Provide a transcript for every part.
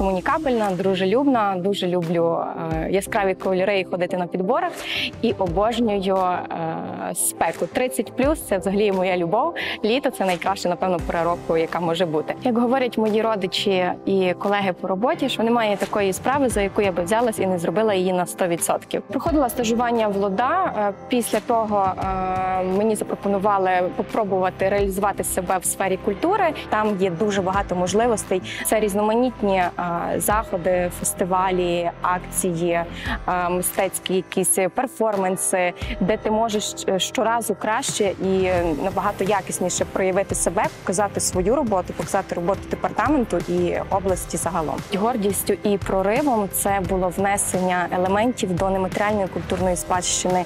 комунікабельна, дружелюбна, дуже люблю яскраві кольори і ходити на підборах. І обожнюю спеку. 30+, це взагалі моя любов. Літо – це найкраща, напевно, пора року, яка може бути. Як говорять мої родичі і колеги по роботі, що немає такої справи, за яку я би взялась і не зробила її на 100%. Проходила стажування в ЛОДА. Після того мені запропонували попробувати реалізувати себе в сфері культури. Там є дуже багато можливостей. Це різноманітні заходи, фестивалі, акції, мистецькі якісь перформанси, де ти можеш щоразу краще і набагато якісніше проявити себе, показати свою роботу, показати роботу департаменту і області загалом. Гордістю і проривом це було внесення елементів до нематеріальної культурної спадщини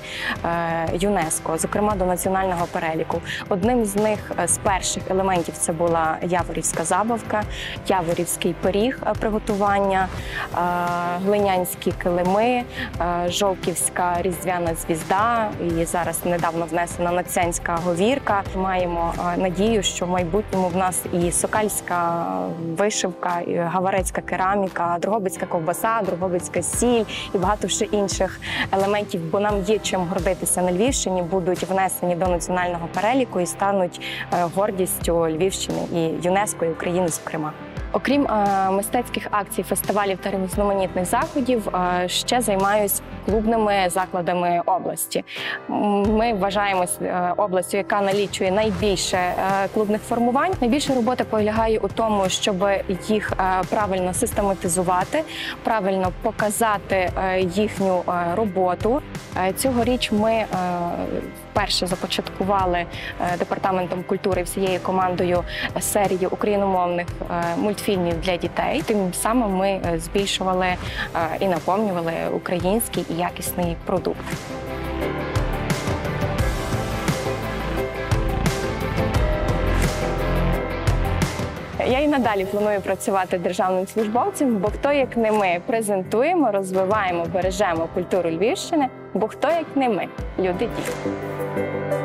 ЮНЕСКО, зокрема до національного переліку. Одним з них, з перших елементів, це була яворівська забавка, яворівський пиріг приготування, глинянські килими, жовківська різдвяна звізда і зараз недавно внесена надсянська говірка. Маємо надію, що в майбутньому в нас і сокальська вишивка, і гаварецька кераміка, дрогобицька ковбаса, дрогобицька сіль і багато ще інших елементів, бо нам є чим гордитися на Львівщині, будуть внесені до національного переліку і стануть гордістю Львівщини і ЮНЕСКО, і України, зокрема. Окрім мистецьких акцій, фестивалів та різноманітних заходів, ще займаюсь клубними закладами області. Ми вважаємося областю, яка налічує найбільше клубних формувань. Найбільше роботи полягає у тому, щоб їх правильно систематизувати, правильно показати їхню роботу. Цьогоріч ми вперше започаткували департаментом культури всією командою серію україномовних мультфільмів для дітей. Тим самим ми збільшували і наповнювали український і якісний продукт. Я і надалі планую працювати державним службовцем, бо хто, як не ми, презентуємо, розвиваємо, бережемо культуру Львівщини, бо хто, як не ми, люди дії.